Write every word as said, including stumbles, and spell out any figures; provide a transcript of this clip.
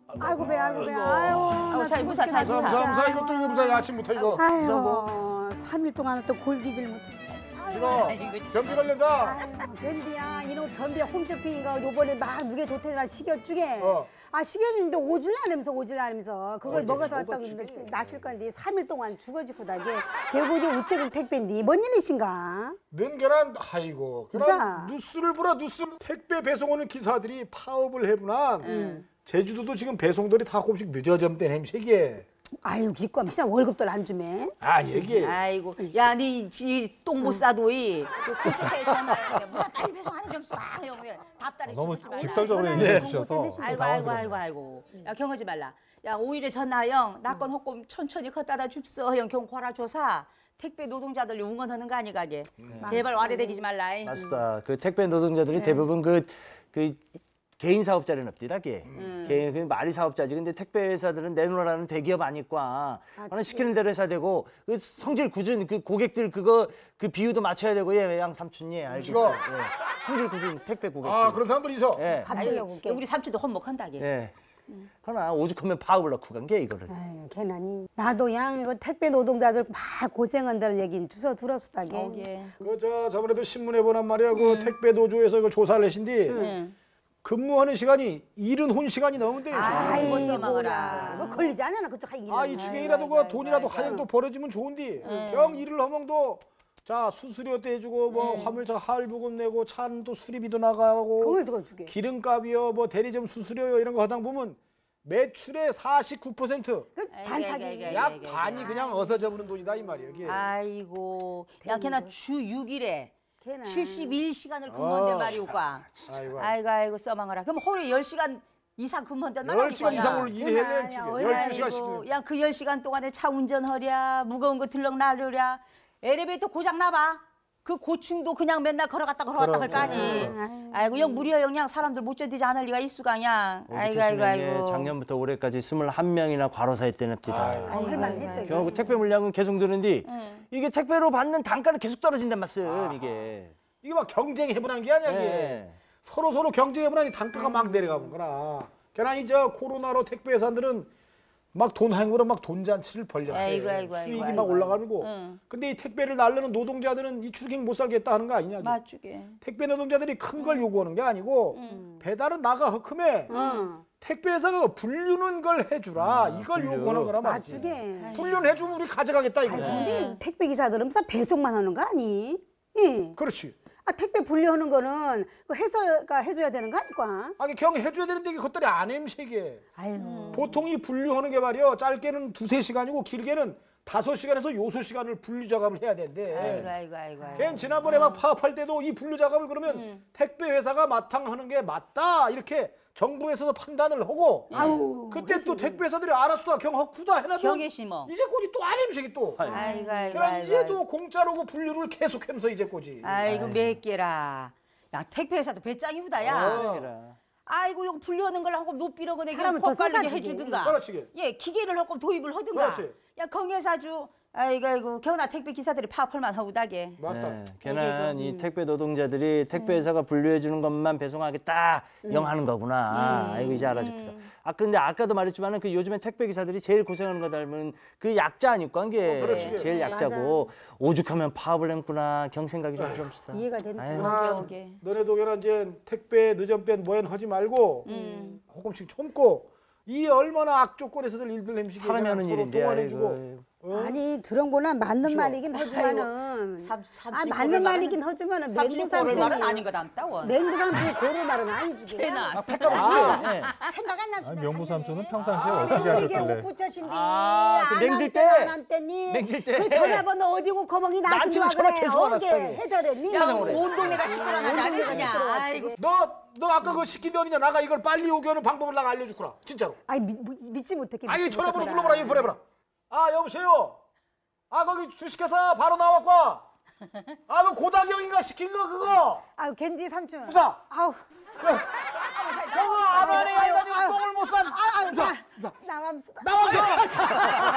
아이고 배 아이고 배 아유 잘 무사 잘 무사 무사 무사 이것도 이거 무사 아침부터 이거. 아유 삼 일 동안 또 골기질 못했다. 지금 변비 걸린다. 아유 견디야 이놈 변비 홈쇼핑인가 요번에 막 누게 좋대라 식여주게. 어. 아 식여주는데 오질 않으면서 오질 않으면서 그걸 어, 먹어서 딱 나실 건데 삼 일 동안 죽어지고다게 결국에 우체국 택배인데 뭔 일이신가? 는 계란 아이고 무사. 계란 뉴스를 보라 뉴스 택배 배송 오는 기사들이 파업을 해부난 음. 제주도도 지금 배송들이 다 조금씩 늦어졌대 햄식이에. 아유 기껏 시장 월급도 안 주매. 아 얘기해. 아이고, 야, 니똥 못 싸도 이 고시사에 전화해. 무사 빨리 배송하는 좀 쏴, 형. 답답해. 너무 주지 말라. 직설적으로 전화해 얘기해 주고 주셔서 샌드위치 아이고, 아이고, 아이고, 아이고. 야, 경하지 말라. 야, 오히려 전화형, 나건 호꼼 천천히 걷다다 줍서, 형 경과라 조사. 택배 노동자들 응원하는 거 아니가게. 제발 와래대기지 말라. 맞다. 그 택배 노동자들이 대부분 그, 그 개인 사업자는 없디라 게. 음. 개인 그 말이 사업자지. 근데 택배 회사들은 내놓으라는 대기업 아니까. 하나 시키는 대로 해야 되고 그 성질 굳은 그 고객들 그거 그 비유도 맞춰야 되고 예, 양 삼촌 예, 알겠죠. 지금. 예. 성질 굳은 택배 고객들. 아 그런 사람들이 있어. 예. 갑자기 아이고, 올게. 우리 삼촌도 헛먹한다게. 예. 그러나 오죽하면 파업을 넣고 간 게 이거를. 아유, 걔나니. 나도 양 이거 택배 노동자들 막 고생한다는 얘기는 주워 들었었다게. 오게. 그저 저번에도 신문에 보란 말이야. 그 택배 노조에서 그 조사를 하신디 응. 근무하는 시간이 일흔 혼 시간이 넘은데. 아이고야. 써먹어라. 뭐 걸리지 않아 그쪽 하기. 아 이 주경이라도 그 돈이라도 하영도 벌어지면 좋은디. 병 일을 하면도 자 수수료도 해주고 뭐 화물차 할부금 내고 차는 또 수리비도 나가고. 그걸 주고 주게. 기름값이요 뭐 대리점 수수료요 이런 거 하다 보면 매출의 사십구 퍼센트. 그 아이고, 반차기. 아이고, 아이고, 약 아이고, 반이 그냥 얻어져버는 돈이다 이 말이야 이게. 아이고, 야, 걔나 주 육 일에 걔나. 칠십일 시간을 근무한대 어. 말이오까. 아이고. 아이고, 아이고, 써망하라. 그럼 하루에 열 시간 이상 근무한단 말이야. 열 시간 이상을 일해야 돼. 걔나, 열두 시간씩. 아이고, 야, 그 열 시간 동안에 차 운전하랴, 무거운 거 들럭 나르랴, 엘리베이터 고장 나봐. 그 고충도 그냥 맨날 걸어갔다 걸어갔다 할 거 아니. 아이고, 영 무리여 영양 사람들 못 견디지 않을 리가 있수가 그냥. 아이고, 아이고, 아이고. 작년부터 올해까지 스물한 명이나 과로사했대는 납니다. 아이고, 할만했죠. 결국 택배 물량은 계속 늘는데 응. 이게 택배로 받는 단가는 계속 떨어진단 말씀 이게. 이게 막 경쟁 해보는 게 아니야 이게. 예. 서로 서로 경쟁 해보는 게 단가가 막 내려가는 거라. 걔나 이제 코로나로 택배 회사들은 막 돈 행으로 막 돈잔치를 벌려. 아이고, 아이고, 아이고, 수익이 아이고, 막 아이고. 올라가고. 응. 근데 이 택배를 날르는 노동자들은 이 출행 못 살겠다 하는 거 아니냐. 맞추게. 택배 노동자들이 큰 걸 요구하는 게 아니고 배달은 나가 흑큼해. 응. 택배 회사가 불류는 걸 해주라. 이걸 분류. 요구하는 거라 말이지. 맞추게. 불류는 해주면 우리 가져가겠다 이거지. 근데 택배 기사들은 무슨 배송만 하는 거 아니? 예. 그렇지. 아 택배 분류하는 거는 그 회사가 해줘야 되는 거 아닐까? 아니 경 해줘야 되는데 이게 것들이 안 햄색해. 아유. 보통 이 분류하는 게 말이야 짧게는 두세 시간이고 길게는 다섯 시간에서 여섯 시간을 분류 작업을 해야 된대. 아이고, 아이고, 아이고. 아이고. 걔는 지난번에 막 파업할 때도 이 분류 작업을 그러면 택배 회사가 마땅하는 게 맞다 이렇게 정부에서도 판단을 하고 아우. 그때 또 택배 회사들이 알았어 경 헛구다 해놔도 경계 심어. 이제 꼬지 또 안 햄색이 또. 아이고, 아이고, 그럼 아이고. 이제도 공짜로 그 분류를 계속 하면서 이제 꼬지. 아이고, 몇 개라. 야, 택배회사도 배짱이보다, 야. 어. 아이고, 이거 분류하는 걸 하고 높이려고 내가 사람을 더 헛갈리게 써가지고. 해주든가. 그렇지. 예, 기계를 하고 도입을 하든가. 그렇지. 야, 경계사주. 아이고, 아이고, 경나 택배 기사들이 파업할만 하고다게. 맞다. 네, 걔는 이게 이 택배 노동자들이 택배 회사가 분류해 주는 것만 배송하겠다 영 하는 거구나. 아이고 이제 알아듣더라. 아 근데 아까도 말했지만은 그 요즘에 택배 기사들이 제일 고생하는 거 닮은 그 약자 아닐까 게 어, 그렇지. 제일 약자고 오죽하면 파업을 했구나 경 생각이 좀 들었다. 이해가 되는 아유. 아, 오게, 오게. 너네도 걔나 이제 택배 늦은 뺀 뭐엔 하지 말고 음. 조금씩 참고 이 얼마나 악조건에서들 일들 햄식이 사람이 하는 서로 일인데 동원해주고 아이고. 어? 아니 들은 거나 맞는 그렇죠. 말이긴 하지만은 삼- 삼십 아 골을 맞는 말하는- 말이긴 하지만은 삼십 맹구 골을 말은 삼촌이 아닌 거 남다원. 맹구 삼촌이 고를 말은 아니지. 걔나. 아, 네. 생각 안 납시다. 아니, 명부 삼촌은 평상시에 어떻게 이게 하셨길래? 오프처신데 아, 그 맹질 때? 안 뗐니? 맹질 때? 그 전화번호 어디고 거멍이 나신다 나한테는 전화 그래. 계속 안 어제 왔다고. 해달했니? 야, 온 동네가 시끄러나지 않으시냐. 아이고. 너, 너 아까 그 시킨 데 어디냐 나가 이걸 빨리 오게 하는 방법을 나가 알려주거라 진짜로. 아니 미, 미, 믿지 못했게. 아니 믿지 전화번호 못했구나. 불러보라 이거 보내보라. 아 여보세요. 아 거기 주식회사 바로 나왔고. 아그 고다경이가 시킨 거 그거. 아유 겐디 삼촌. 무사. 아우. 형아 안 하네 해가지고 똥을 못 산. 아유 무사. 나 나감수. 나와서.